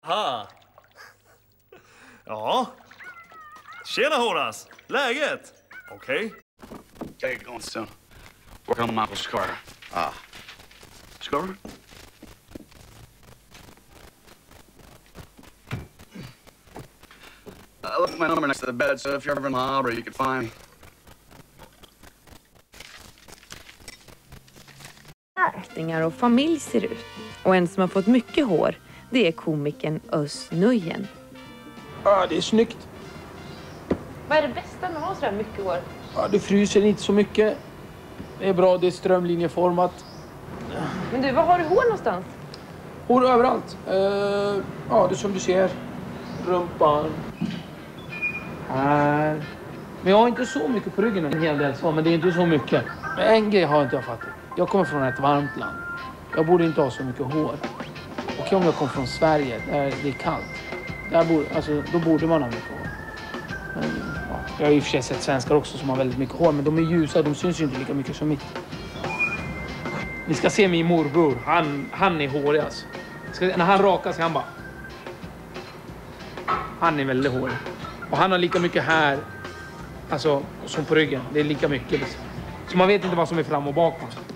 Aha. Ja. Tjena Horace. Läget? Okej. Okay, going soon. Working on my uncle's car. Ah. Score? I left my number next to the bed, so if you're ever in the harbor, you can find me. Äktingar och familj ser ut. Och en som har fått mycket hår, det är komikern Özz Nujen. Ja, det är snyggt. Vad är det bästa med att ha så här mycket hår? Ja, det fryser inte så mycket. Det är bra, det är strömlinjeformat. Men du, var har du hår någonstans? Hår överallt. Ja, det är som du ser. Rumpan. Här. Men jag har inte så mycket på ryggen. En hel del så, men det är inte så mycket. Men en grej har inte jag fattat. Jag kommer från ett varmt land. Jag borde inte ha så mycket hår. Och om jag kommer från Sverige, där det är kallt. Då borde man ha mycket hår. Men, ja, jag har i och för sig sett svenskar också som har väldigt mycket hår. Men de är ljusa, de syns ju inte lika mycket som mitt. Ni ska se min morbror. Han är hårig alltså. När han rakar sig, han bara... Han är väldigt hårig. Och han har lika mycket här, alltså, som på ryggen. Det är lika mycket liksom. Så man vet inte vad som är fram och bak.